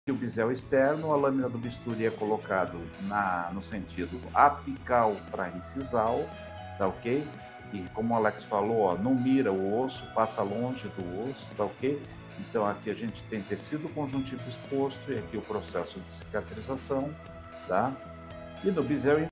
o bisel externo, a lâmina do bisturi é colocado no sentido apical para incisal, tá ok? E como o Alex falou, ó, não mira o osso, passa longe do osso, tá ok? Então aqui a gente tem tecido conjuntivo exposto e aqui o processo de cicatrização, tá? E no bisel